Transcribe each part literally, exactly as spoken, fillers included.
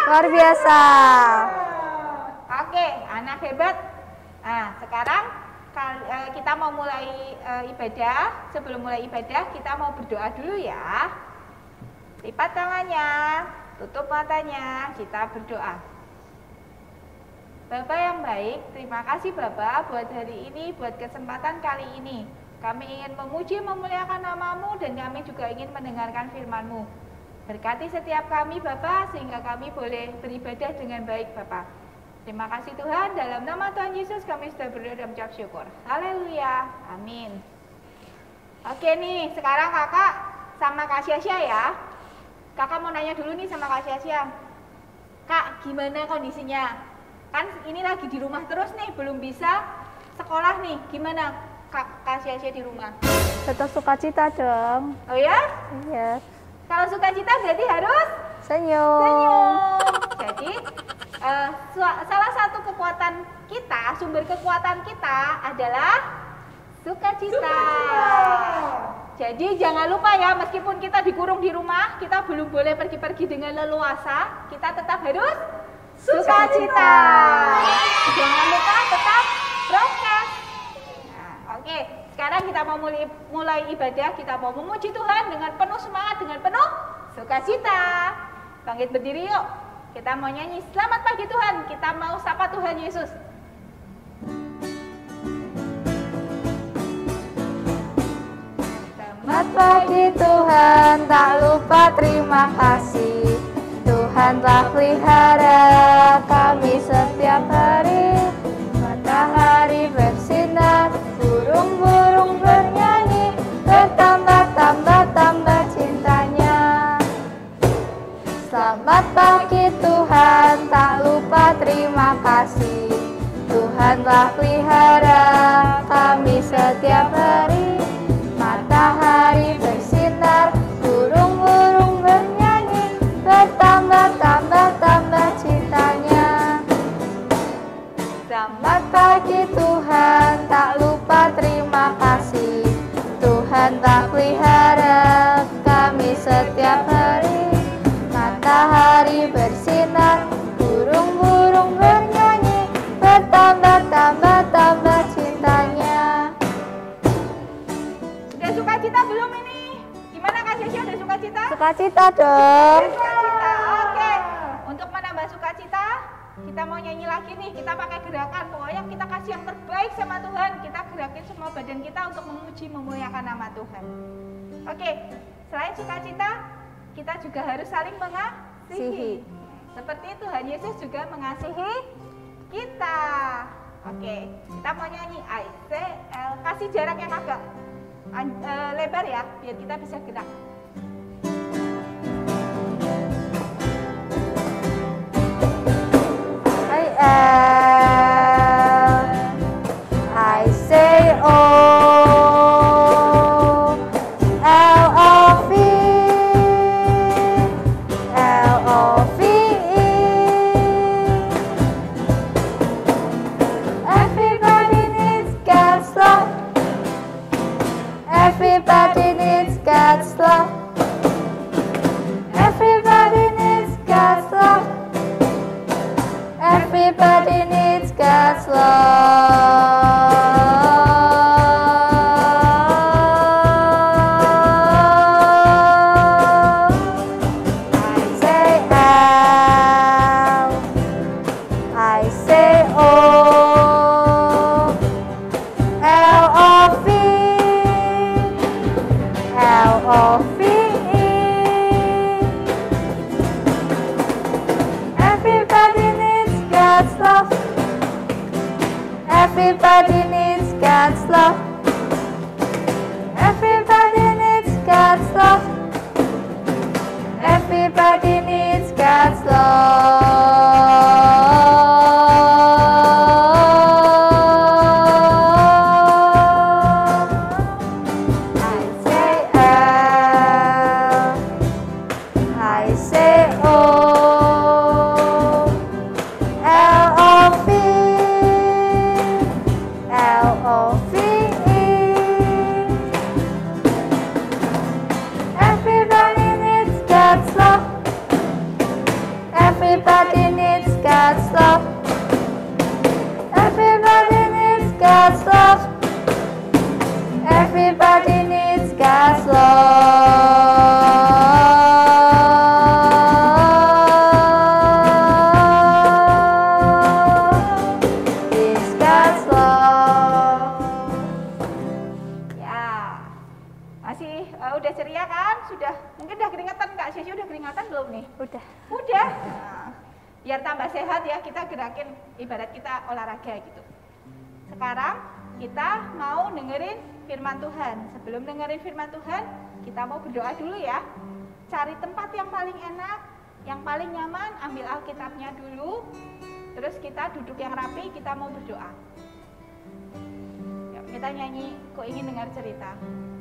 Luar biasa. Oke, anak hebat. Nah, sekarang kita mau mulai ibadah. Sebelum mulai ibadah, kita mau berdoa dulu ya. Lipat tangannya, tutup matanya, kita berdoa. Bapak yang baik, terima kasih Bapak buat hari ini, buat kesempatan kali ini. Kami ingin memuji, memuliakan nama-Mu, dan kami juga ingin mendengarkan firman-Mu. Berkati setiap kami Bapak, sehingga kami boleh beribadah dengan baik Bapak. Terima kasih Tuhan, dalam nama Tuhan Yesus kami sudah berdoa dan mengucap syukur. Haleluya, amin. Oke nih, sekarang kakak sama Kak Syasya ya. Kakak mau nanya dulu nih sama Kak Syasya. Kak, gimana kondisinya? Kan ini lagi di rumah terus nih, belum bisa sekolah nih. Gimana Kak, Kak Syasya di rumah? Tetap sukacita dong. Oh ya? Iya. Kalau sukacita berarti harus senyum. Senyum. Jadi uh, salah satu kekuatan kita, sumber kekuatan kita adalah sukacita. Sukacita. Jadi jangan lupa ya, meskipun kita dikurung di rumah, kita belum boleh pergi-pergi dengan leluasa. Kita tetap harus sukacita. Jangan lupa tetap prokes. Nah, oke, sekarang kita mau mulai, mulai ibadah. Kita mau memuji Tuhan dengan penuh semangat, dengan penuh sukacita. Bangkit berdiri yuk. Kita mau nyanyi selamat pagi Tuhan. Kita mau sapa Tuhan Yesus. Selamat pagi Tuhan, tak lupa terima kasih. Tuhan telah pelihara kami setiap hari. Matahari bersinar, burung-burung bernyanyi, bertambah, tambah, tambah cintanya. Selamat pagi Tuhan, tak lupa terima kasih. Tuhan telah pelihara kami setiap hari. Matahari bersinar, burung-burung bernyanyi, bertambah, tambah, tambah cintanya. Selamat pagi Tuhan, tak lupa terima kasih. Tuhan tak pelihara kami setiap hari. Matahari bersinar, burung-burung bernyanyi, bertambah, tambah, tambah cintanya. Sudah sukacita belum ini? Gimana Kak Syasya, udah sukacita? Sukacita dong. Sukacita, oke. Untuk menambah sukacita, kita mau nyanyi lagi nih. Kita pakai gerakan, pokoknya kita kasih yang terbaik sama Tuhan. Kita gerakin semua badan kita untuk memuji, memuliakan nama Tuhan. Oke, selain sukacita, kita juga harus saling mengasihi. Seperti Tuhan Yesus juga mengasihi kita. Oke, kita mau nyanyi I C L. Kasih jarak yang agak uh, lebar ya, biar kita bisa gerak. I L, I say O, L O V, L O V E. Everybody needs God's love. Everybody needs God's love. keringatan. Kak Sisi udah keringatan belum nih? Udah. Udah. Nah, biar tambah sehat ya, kita gerakin ibarat kita olahraga gitu. Sekarang kita mau dengerin firman Tuhan. Sebelum dengerin firman Tuhan, kita mau berdoa dulu ya. Cari tempat yang paling enak, yang paling nyaman, ambil Alkitabnya dulu. Terus kita duduk yang rapi, kita mau berdoa. Yuk, kita nyanyi Kok Ingin Dengar Cerita.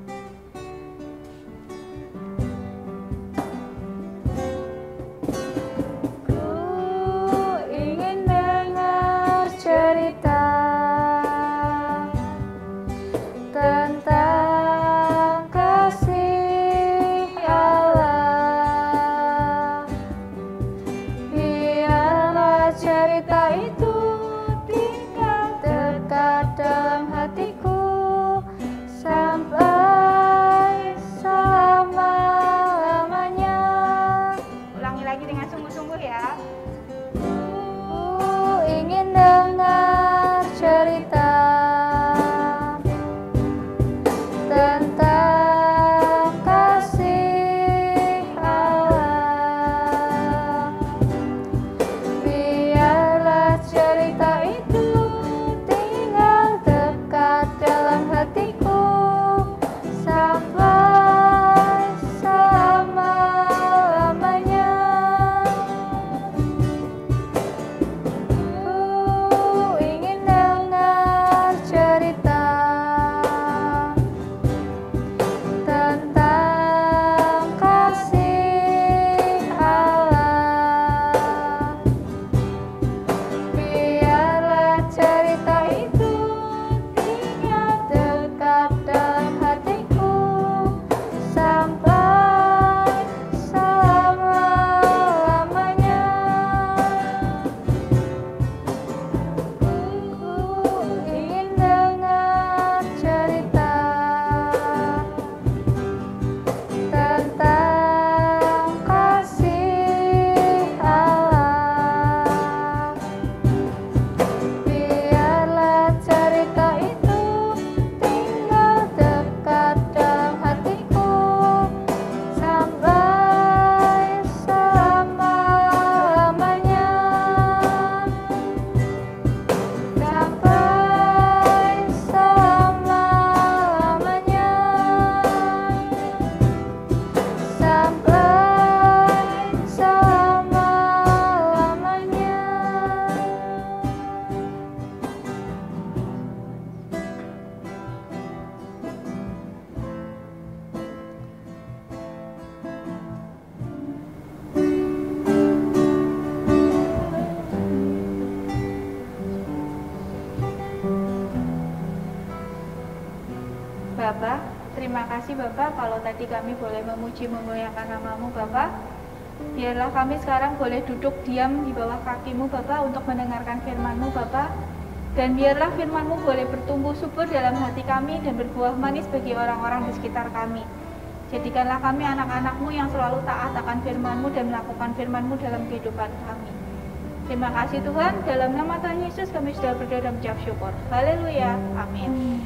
Bapak, terima kasih Bapak kalau tadi kami boleh memuji memuliakan nama-Mu Bapak. Biarlah kami sekarang boleh duduk diam di bawah kaki-Mu Bapak untuk mendengarkan firman-Mu Bapak. Dan biarlah firman-Mu boleh bertumbuh subur dalam hati kami dan berbuah manis bagi orang-orang di sekitar kami. Jadikanlah kami anak-anak-Mu yang selalu taat akan firman-Mu dan melakukan firman-Mu dalam kehidupan kami. Terima kasih Tuhan, dalam nama Tuhan Yesus kami sudah berdoa dan mengucap syukur. Haleluya, amin.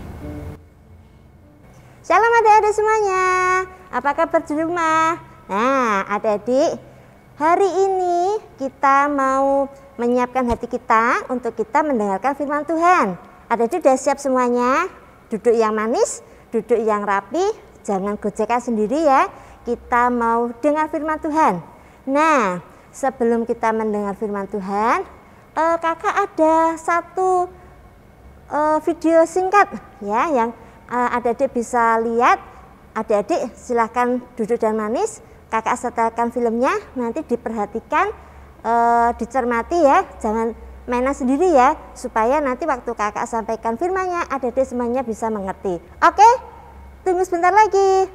Shalom adik-adik semuanya, apa kabar di rumah? Nah adik-adik, hari ini kita mau menyiapkan hati kita untuk kita mendengarkan firman Tuhan. Adik-adik sudah siap semuanya? Duduk yang manis, duduk yang rapi, jangan gojekan sendiri ya. Kita mau dengar firman Tuhan. Nah sebelum kita mendengar firman Tuhan, eh, kakak ada satu eh, video singkat ya yang adik-adik bisa lihat. Adik-adik silahkan duduk dan manis, kakak setelkan filmnya, nanti diperhatikan, e, dicermati ya, jangan mainan sendiri ya, supaya nanti waktu kakak sampaikan firmannya adik-adik semuanya bisa mengerti. Oke, tunggu sebentar lagi.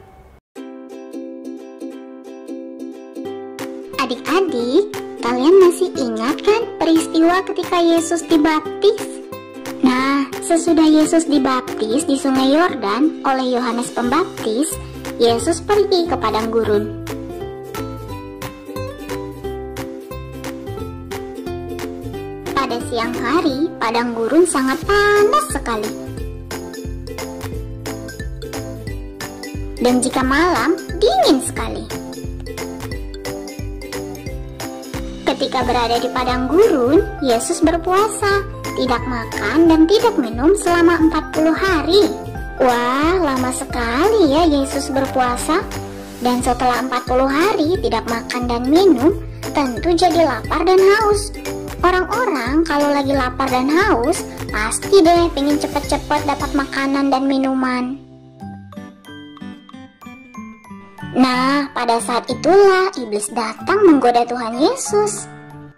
Adik-adik, kalian masih ingat kan peristiwa ketika Yesus dibaptis? Nah, sesudah Yesus dibaptis di Sungai Yordan oleh Yohanes Pembaptis, Yesus pergi ke padang gurun. Pada siang hari, padang gurun sangat panas sekali. Dan jika malam, dingin sekali. Ketika berada di padang gurun, Yesus berpuasa, tidak makan dan tidak minum selama empat puluh hari. Wah, lama sekali ya Yesus berpuasa. Dan setelah empat puluh hari tidak makan dan minum, tentu jadi lapar dan haus. Orang-orang kalau lagi lapar dan haus, pasti deh pengen cepet-cepet dapat makanan dan minuman. Nah, pada saat itulah iblis datang menggoda Tuhan Yesus.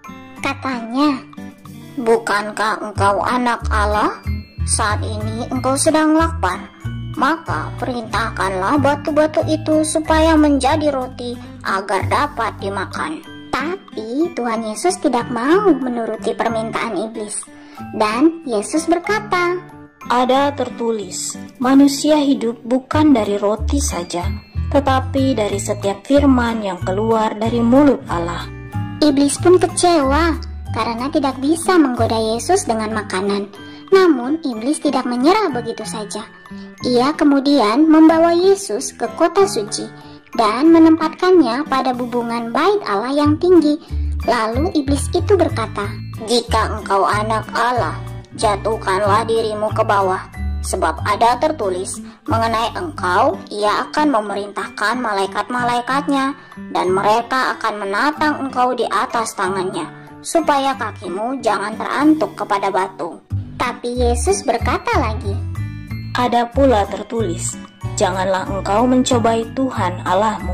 Katanya, "Bukankah engkau anak Allah? Saat ini engkau sedang lapar. Maka perintahkanlah batu-batu itu supaya menjadi roti agar dapat dimakan." Tapi Tuhan Yesus tidak mau menuruti permintaan iblis. Dan Yesus berkata, "Ada tertulis, manusia hidup bukan dari roti saja, tetapi dari setiap firman yang keluar dari mulut Allah." Iblis pun kecewa karena tidak bisa menggoda Yesus dengan makanan. Namun iblis tidak menyerah begitu saja. Ia kemudian membawa Yesus ke kota suci dan menempatkannya pada bubungan bait Allah yang tinggi. Lalu iblis itu berkata, "Jika engkau anak Allah, jatuhkanlah dirimu ke bawah. Sebab ada tertulis, mengenai engkau, ia akan memerintahkan malaikat-malaikatnya, dan mereka akan menatang engkau di atas tangannya, supaya kakimu jangan terantuk kepada batu." Tapi Yesus berkata lagi, "Ada pula tertulis, janganlah engkau mencobai Tuhan Allahmu."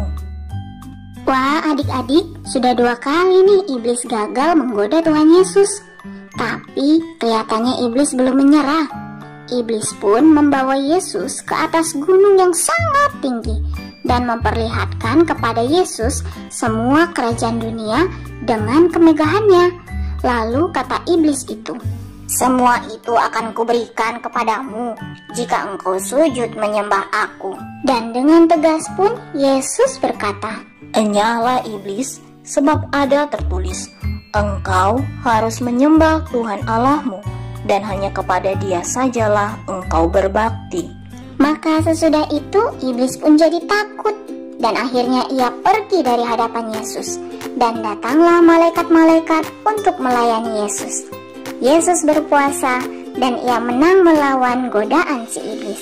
Wah, adik-adik, sudah dua kali nih iblis gagal menggoda Tuhan Yesus. Tapi kelihatannya iblis belum menyerah. Iblis pun membawa Yesus ke atas gunung yang sangat tinggi dan memperlihatkan kepada Yesus semua kerajaan dunia dengan kemegahannya. Lalu kata iblis itu, "Semua itu akan kuberikan kepadamu jika engkau sujud menyembah aku." Dan dengan tegas pun Yesus berkata, "Enyahlah iblis, sebab ada tertulis, engkau harus menyembah Tuhan Allahmu, dan hanya kepada Dia sajalah engkau berbakti." Maka sesudah itu iblis pun jadi takut, dan akhirnya ia pergi dari hadapan Yesus. Dan datanglah malaikat-malaikat untuk melayani Yesus. Yesus berpuasa dan ia menang melawan godaan si iblis.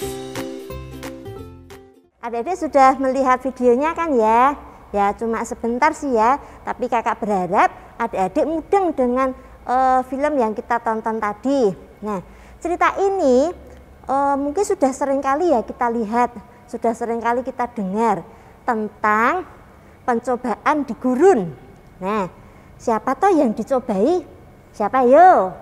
Adik-adik sudah melihat videonya kan ya? Ya cuma sebentar sih ya, tapi kakak berharap adik-adik mudeng dengan uh, film yang kita tonton tadi. Nah, cerita ini uh, mungkin sudah sering kali ya kita lihat, sudah sering kali kita dengar tentang pencobaan di gurun. Nah, siapa toh yang dicobai? Siapa yo?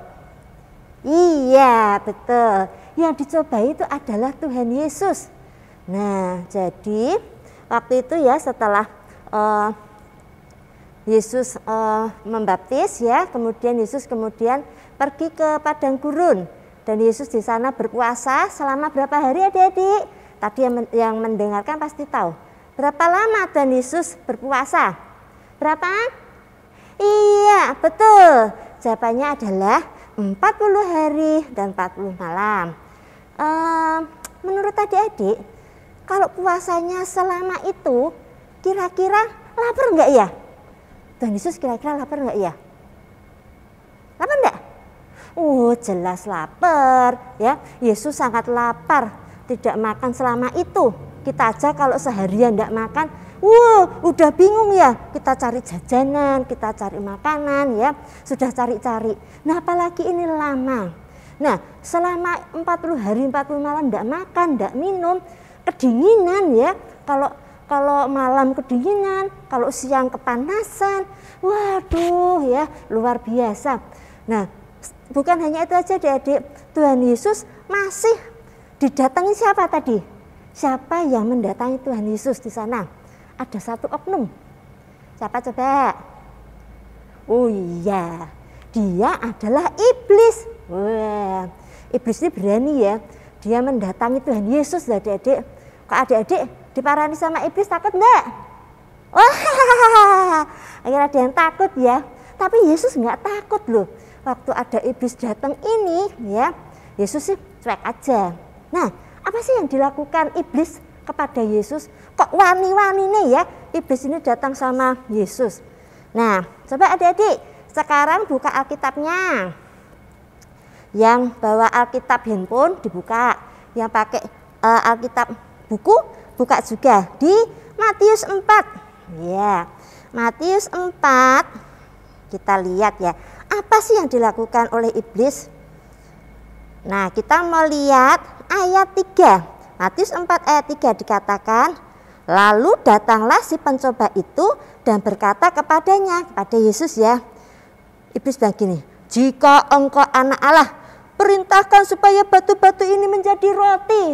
Iya, betul. Yang dicobai itu adalah Tuhan Yesus. Nah, jadi waktu itu ya setelah uh, Yesus uh, membaptis ya, kemudian Yesus kemudian pergi ke padang gurun dan Yesus di sana berpuasa selama berapa hari adik-adik? Tadi yang, men yang mendengarkan pasti tahu. Berapa lama Tuhan Yesus berpuasa? Berapa? Iya, betul. Jawabannya adalah empat puluh hari dan empat puluh malam. Uh, menurut adik-adik, kalau puasanya selama itu, kira-kira lapar enggak ya? Tuhan Yesus kira-kira lapar enggak ya? Lapar enggak? Oh, jelas lapar ya. Yesus sangat lapar, tidak makan selama itu. Kita aja kalau seharian enggak makan, wow, udah bingung ya. Kita cari jajanan, kita cari makanan ya. Sudah cari-cari. Nah, apalagi ini lama. Nah, selama empat puluh hari, empat puluh malam enggak makan, enggak minum, kedinginan ya. Kalau kalau malam kedinginan, kalau siang kepanasan. Waduh ya, luar biasa. Nah, bukan hanya itu aja adik-adik, Tuhan Yesus masih didatangi siapa tadi? Siapa yang mendatangi Tuhan Yesus di sana? Ada satu oknum. Siapa coba? Oh iya, dia adalah iblis. Wah, iblis ini berani ya. Dia mendatangi Tuhan Yesus, adik-adik. Kok adik-adik diparani sama iblis takut enggak? Wah, akhirnya ada yang takut ya. Tapi Yesus nggak takut loh. Waktu ada iblis datang ini ya, Yesus sih cuek aja. Nah, apa sih yang dilakukan iblis kepada Yesus? Kok wani-wani nih ya iblis ini datang sama Yesus? Nah, coba adik-adik sekarang buka Alkitabnya. Yang bawa Alkitab handphone dibuka, yang pakai uh, Alkitab buku buka juga di Matius empat. Ya, Matius empat. Kita lihat ya, apa sih yang dilakukan oleh iblis? Nah, kita mau lihat ayat tiga. Matius empat ayat tiga dikatakan, lalu datanglah si pencoba itu dan berkata kepadanya, kepada Yesus ya. Iblis bilang gini, jika engkau anak Allah, perintahkan supaya batu-batu ini menjadi roti.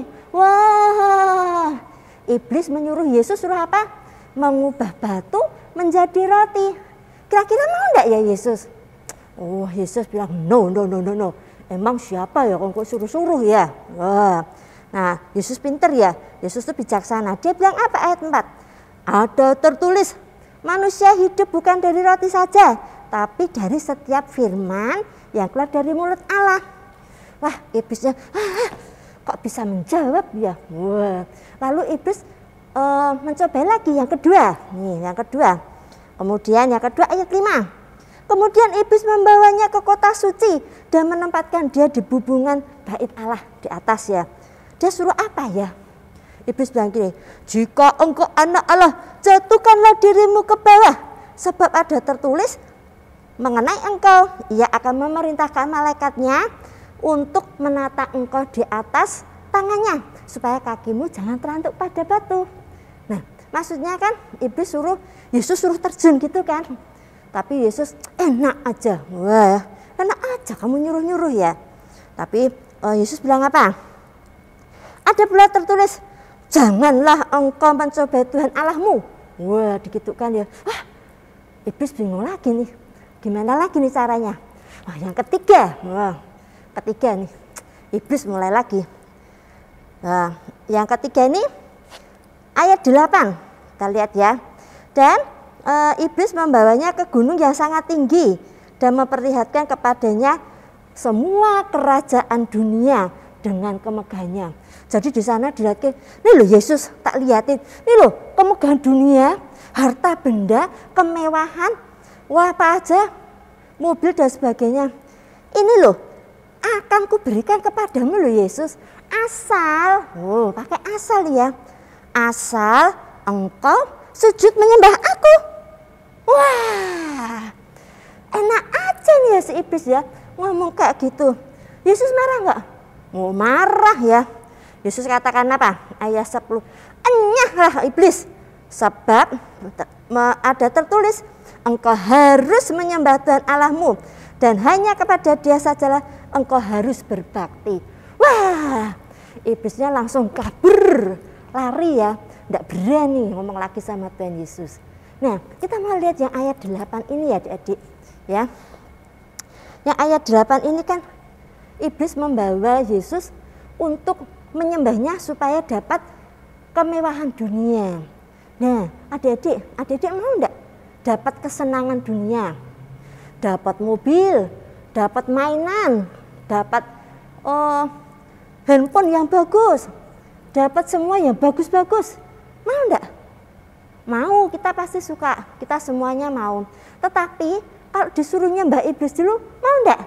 Wah, iblis menyuruh Yesus suruh apa? Mengubah batu menjadi roti. Kira-kira mau enggak ya Yesus? Oh, Yesus bilang no, no, no, no, no. Emang siapa ya kok suruh-suruh ya? Wah. Nah, Yesus pinter ya. Yesus itu bijaksana. Dia bilang apa ayat empat? Ada tertulis, manusia hidup bukan dari roti saja, tapi dari setiap firman yang keluar dari mulut Allah. Wah, iblisnya ah, kok bisa menjawab ya? Wah. Lalu iblis uh, mencoba lagi yang kedua. Nih, yang kedua. Kemudian yang kedua ayat lima. Kemudian iblis membawanya ke kota suci dan menempatkan dia di bubungan bait Allah di atas ya. Dia suruh apa ya? Iblis bilang gini, jika engkau anak Allah, jatuhkanlah dirimu ke bawah, sebab ada tertulis mengenai engkau, ia akan memerintahkan malaikatnya untuk menata engkau di atas tangannya, supaya kakimu jangan terantuk pada batu. Nah, maksudnya kan iblis suruh, Yesus suruh terjun gitu kan. Tapi Yesus enak aja, wah enak aja kamu nyuruh-nyuruh ya. Tapi uh, Yesus bilang apa? Ada pula tertulis, janganlah engkau mencobai Tuhan Allahmu. Wah, digitukan ya. Wah, iblis bingung lagi nih. Gimana lagi nih caranya? Wah, yang ketiga. Wah, ketiga nih. Iblis mulai lagi. Nah, yang ketiga ini ayat delapan. Kita lihat ya. Dan e, iblis membawanya ke gunung yang sangat tinggi dan memperlihatkan kepadanya semua kerajaan dunia dengan kemegahannya. Jadi di sana dilihatkan, nih loh Yesus tak liatin, nih loh kemegahan dunia, harta benda, kemewahan, wah apa aja, mobil dan sebagainya. Ini loh akan kuberikan kepadamu loh Yesus, asal, oh pakai asal ya, asal engkau sujud menyembah aku. Wah, enak aja nih ya si iblis ya ngomong kayak gitu. Yesus marah nggak? Mau marah ya. Yesus katakan apa? Ayat sepuluh. Enyahlah iblis, sebab ada tertulis, engkau harus menyembah Tuhan Allahmu dan hanya kepada Dia sajalah engkau harus berbakti. Wah, iblisnya langsung kabur, lari ya, tidak berani ngomong lagi sama Tuhan Yesus. Nah, kita mau lihat yang ayat delapan ini ya adik-adik ya. Yang ayat delapan ini kan iblis membawa Yesus untuk menyembahnya supaya dapat kemewahan dunia. Nah, adik-adik, adik-adik mau enggak dapat kesenangan dunia? Dapat mobil, dapat mainan, dapat oh, handphone yang bagus, dapat semua yang bagus-bagus. Mau enggak? Mau, kita pasti suka, kita semuanya mau. Tetapi kalau disuruh nyembah iblis dulu, mau enggak?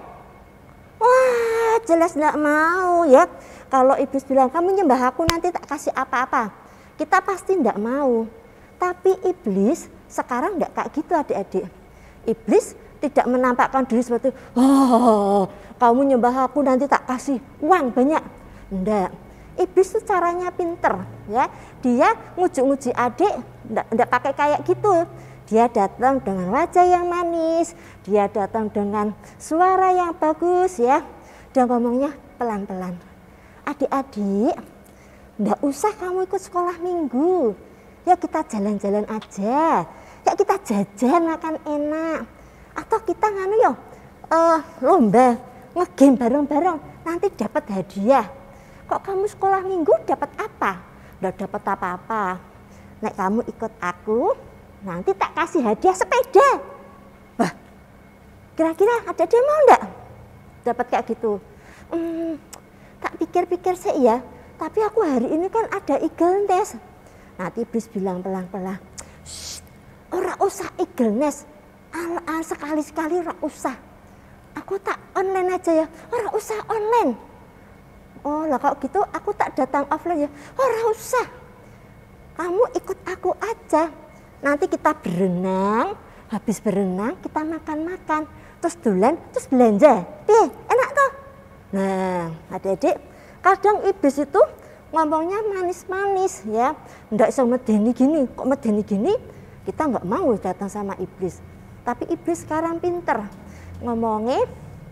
Wah, jelas enggak mau ya. Kalau iblis bilang, kamu nyembah aku nanti tak kasih apa-apa, kita pasti enggak mau. Tapi iblis sekarang enggak kayak gitu adik-adik. Iblis tidak menampakkan diri seperti, oh kamu nyembah aku nanti tak kasih uang banyak. Enggak. Iblis itu caranya pinter ya. Dia nguji-nguji adik, enggak, enggak pakai kayak gitu. Dia datang dengan wajah yang manis, dia datang dengan suara yang bagus ya. Dan ngomongnya pelan-pelan. Adik-adik, enggak usah kamu ikut sekolah minggu. Ya kita jalan-jalan aja. Ya kita jajan makan enak. Atau kita nganu yo uh, lomba ngegame bareng-bareng, nanti dapat hadiah. Kok kamu sekolah minggu dapat apa? Enggak dapat apa-apa. Nek kamu ikut aku, nanti tak kasih hadiah sepeda. Wah, kira-kira ada dia mau enggak dapat kayak gitu? Hmm, tak pikir-pikir sih ya, tapi aku hari ini kan ada eagle nest. Nanti iblis bilang pelan-pelan, ora usah eagle nest, Quran sekali-sekali ora usah. Aku tak online aja ya. Ora usah online. Oh lah kalau gitu aku tak datang offline ya. Ora usah. Kamu ikut aku aja. Nanti kita berenang, habis berenang kita makan-makan, terus dolan, terus belanja. Piye? Enak toh? Nah, adik-adik, kadang iblis itu ngomongnya manis-manis ya. Ndak iso medeni gini, kok medeni gini? Kita nggak mau datang sama iblis. Tapi iblis sekarang pinter. Ngomongnya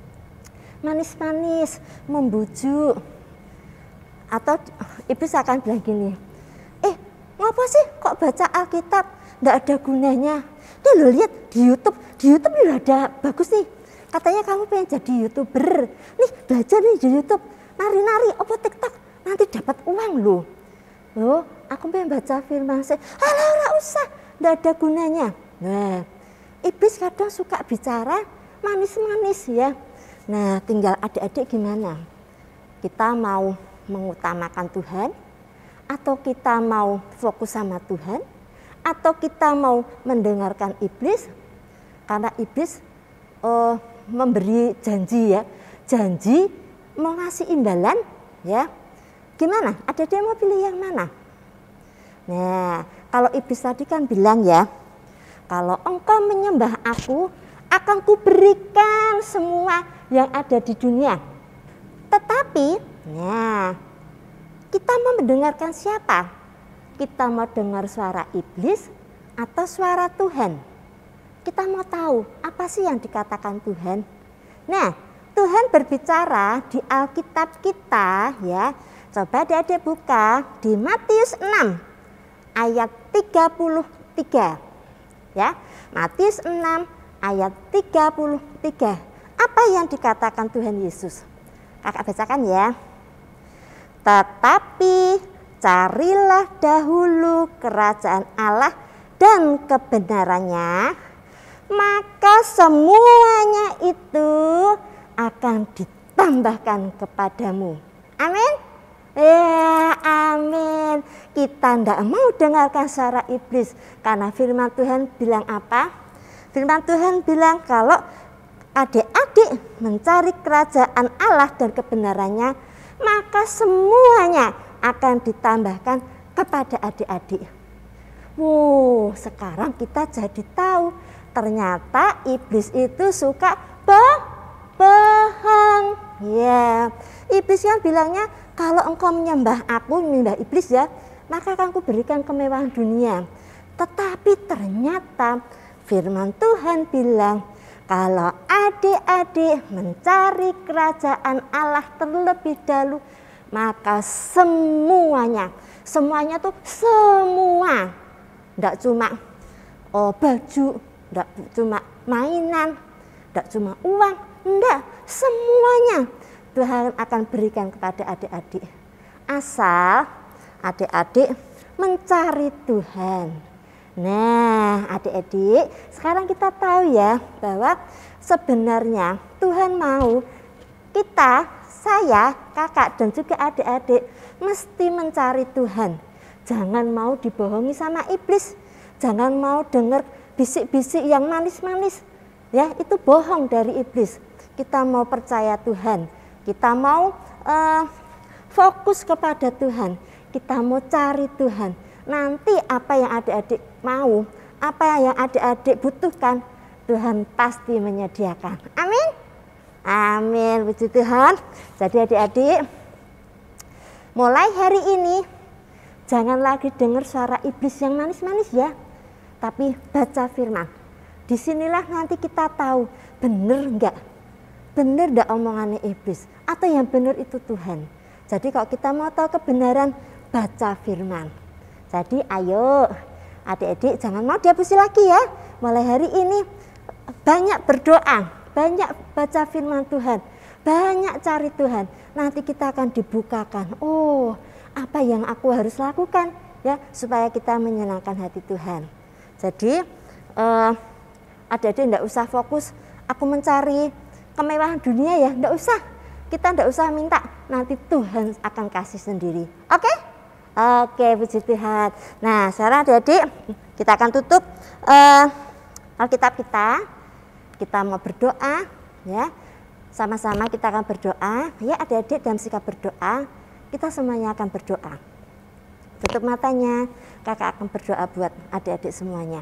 manis-manis, membujuk. Atau iblis akan bilang gini, eh ngapa sih kok baca Alkitab ndak ada gunanya? Nih lo lihat di YouTube, di YouTube ini ada bagus nih. Katanya kamu pengen jadi YouTuber. Nih belajar nih di YouTube, nari-nari, apa TikTok, nanti dapat uang loh. Loh, aku pengen baca firman saya. Alah, ora usah, ndak ada gunanya. Nah, iblis kadang suka bicara manis-manis ya. Nah, tinggal adik-adik gimana? Kita mau mengutamakan Tuhan, atau kita mau fokus sama Tuhan, atau kita mau mendengarkan iblis? Karena iblis uh, memberi janji ya, janji mau ngasih imbalan ya. Gimana? Adik-adik mau pilih yang mana? Nah, kalau iblis tadi kan bilang ya, kalau engkau menyembah aku, akan kuberikan semua yang ada di dunia. Tetapi, nah, kita mau mendengarkan siapa? Kita mau dengar suara iblis atau suara Tuhan? Kita mau tahu apa sih yang dikatakan Tuhan? Nah, Tuhan berbicara di Alkitab kita ya. Coba adik-adik buka di Matius enam ayat tiga puluh tiga. Ya, Matius enam ayat tiga puluh tiga. Apa yang dikatakan Tuhan Yesus? Kakak bacakan ya. Tetapi carilah dahulu kerajaan Allah dan kebenarannya, maka semuanya itu akan ditambahkan kepadamu. Amin. Ya, amin. Kita tidak mau dengarkan suara iblis, karena firman Tuhan bilang apa? Firman Tuhan bilang kalau adik-adik mencari kerajaan Allah dan kebenarannya, maka semuanya akan ditambahkan kepada adik-adik. Wow, sekarang kita jadi tahu ternyata iblis itu suka bohong. Ya, iblis kan bilangnya kalau engkau menyembah aku, menyembah iblis ya, maka akan kuberikan kemewahan dunia. Tetapi ternyata firman Tuhan bilang kalau adik-adik mencari kerajaan Allah terlebih dahulu, maka semuanya, semuanya tuh semua, tidak cuma oh, baju, tidak cuma mainan, tidak cuma uang, enggak, semuanya Tuhan akan berikan kepada adik-adik. Asal adik-adik mencari Tuhan. Nah, adik-adik, sekarang kita tahu ya bahwa sebenarnya Tuhan mau kita, saya, kakak dan juga adik-adik mesti mencari Tuhan. Jangan mau dibohongi sama iblis. Jangan mau dengar bisik-bisik yang manis-manis. Ya, itu bohong dari iblis. Kita mau percaya Tuhan. Kita mau uh, fokus kepada Tuhan. Kita mau cari Tuhan. Nanti apa yang adik-adik mau, apa yang adik-adik butuhkan, Tuhan pasti menyediakan. Amin. Amin, puji Tuhan. Jadi adik-adik, mulai hari ini jangan lagi dengar suara iblis yang manis-manis ya, tapi baca firman. Disinilah nanti kita tahu benar enggak, benar enggak omongannya iblis, atau yang benar itu Tuhan. Jadi kalau kita mau tahu kebenaran, baca firman. Jadi ayo adik-adik jangan mau dihapusi lagi ya. Mulai hari ini banyak berdoa, banyak baca firman Tuhan, banyak cari Tuhan. Nanti kita akan dibukakan. Oh, apa yang aku harus lakukan ya supaya kita menyenangkan hati Tuhan. Jadi uh, adik-adik tidak usah fokus aku mencari kemewahan dunia ya, tidak usah. Kita tidak usah minta, nanti Tuhan akan kasih sendiri. Oke? Oke, puji Tuhan. Nah, sekarang adik-adik kita akan tutup uh, Alkitab kita kita mau berdoa ya. Sama-sama kita akan berdoa ya adik-adik, dalam sikap berdoa kita semuanya akan berdoa. Tutup matanya, kakak akan berdoa buat adik-adik semuanya.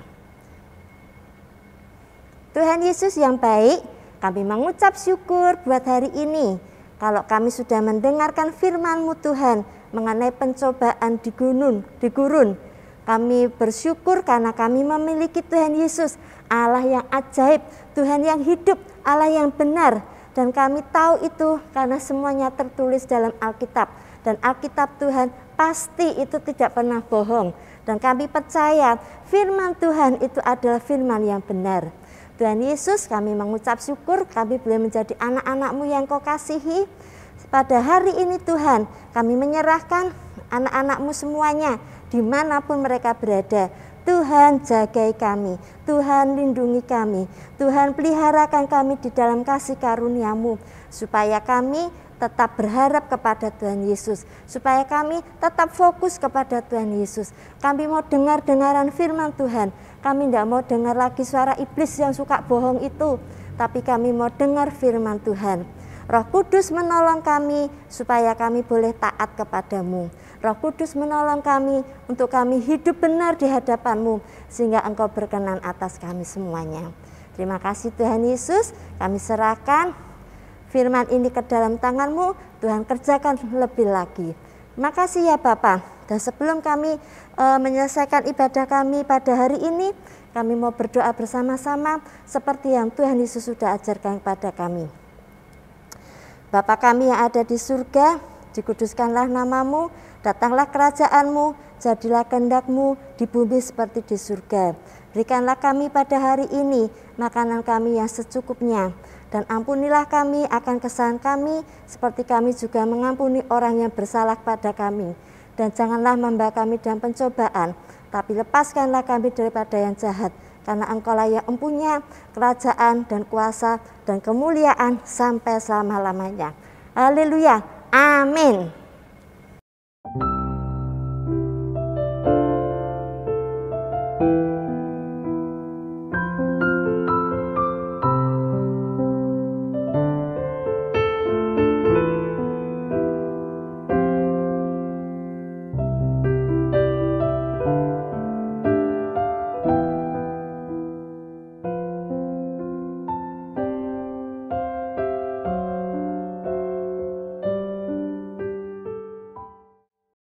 Tuhan Yesus yang baik, kami mengucap syukur buat hari ini. Kalau kami sudah mendengarkan firman-Mu Tuhan mengenai pencobaan di gunung, di gurun. Kami bersyukur karena kami memiliki Tuhan Yesus, Allah yang ajaib, Tuhan yang hidup, Allah yang benar. Dan kami tahu itu karena semuanya tertulis dalam Alkitab. Dan Alkitab Tuhan pasti itu tidak pernah bohong. Dan kami percaya firman Tuhan itu adalah firman yang benar. Tuhan Yesus, kami mengucap syukur kami boleh menjadi anak-anak-Mu yang Kau kasihi. Pada hari ini Tuhan, kami menyerahkan anak-anak-Mu semuanya dimanapun mereka berada. Tuhan jagai kami, Tuhan lindungi kami, Tuhan peliharakan kami di dalam kasih karunia-Mu, supaya kami tetap berharap kepada Tuhan Yesus, supaya kami tetap fokus kepada Tuhan Yesus. Kami mau dengar-dengaran firman Tuhan, kami tidak mau dengar lagi suara iblis yang suka bohong itu, tapi kami mau dengar firman Tuhan. Roh Kudus menolong kami supaya kami boleh taat kepadamu. Roh Kudus menolong kami untuk kami hidup benar di hadapan-Mu, sehingga Engkau berkenan atas kami semuanya. Terima kasih Tuhan Yesus, kami serahkan firman ini ke dalam tangan-Mu, Tuhan kerjakan lebih lagi. Terima kasih ya Bapa. Dan sebelum kami e, menyelesaikan ibadah kami pada hari ini, kami mau berdoa bersama-sama seperti yang Tuhan Yesus sudah ajarkan kepada kami. Bapa kami yang ada di surga, dikuduskanlah nama-Mu, datanglah kerajaan-Mu, jadilah kehendak-Mu di bumi seperti di surga. Berikanlah kami pada hari ini makanan kami yang secukupnya, dan ampunilah kami akan kesalahan kami, seperti kami juga mengampuni orang yang bersalah pada kami. Dan janganlah membawa kami dalam pencobaan, tapi lepaskanlah kami daripada yang jahat, karena Engkau-lah yang empunya kerajaan dan kuasa dan kemuliaan sampai selama-lamanya. Haleluya, amin.